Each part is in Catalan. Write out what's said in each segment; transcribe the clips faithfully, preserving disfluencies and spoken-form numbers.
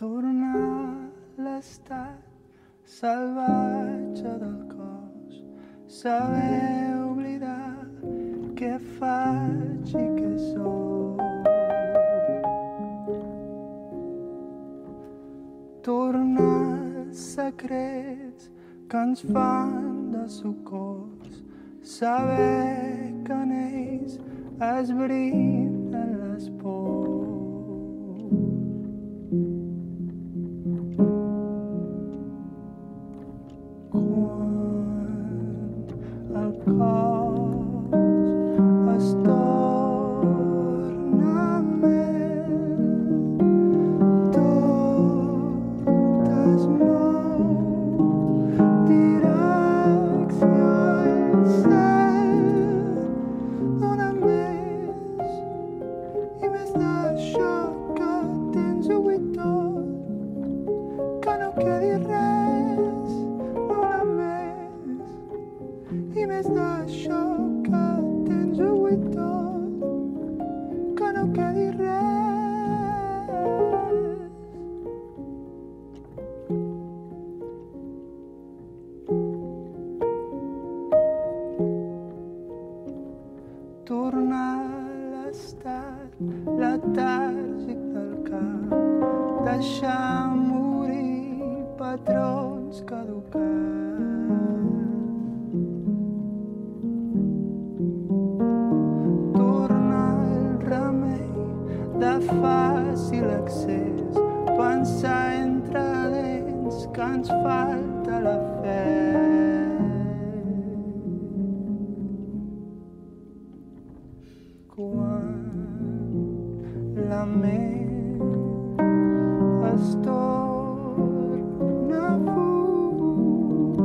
tornar l'estat salvatge del cos, saber oblidar què faig i què soc. Tornar secrets que ens fan de socors, saber que en ells es brinden les pors. Quan el cos es torna més, tot es mou, direcció ells, Dona'm més i més d'això que tens avui tot, que no quedi res. Dona'm més i més d'això que tens avui tot, que no quedi res. Tornar a l'estat letàrgic del cap, deixar morir patrons caducats. Tornar el remei de fàcil excés, pensar entre dents que ens falta la fe. Quan la ment es torna fum,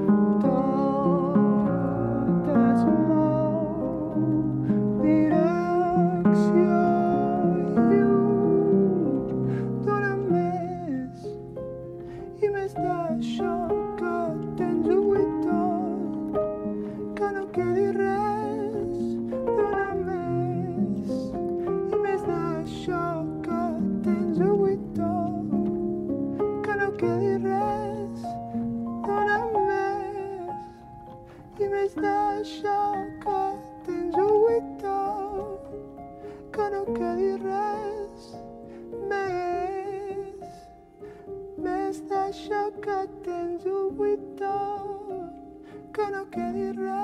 tot es mou, direcció llum. Dona'm més i més d'això que tens avui tot, que no quedi res. Dona'm més i més d'això que tens avui tot, que no quedi res. Dona'm més i més d'això que tens avui tot, que no quedi res. Més, més d'això que tens avui tot, que no quedi res.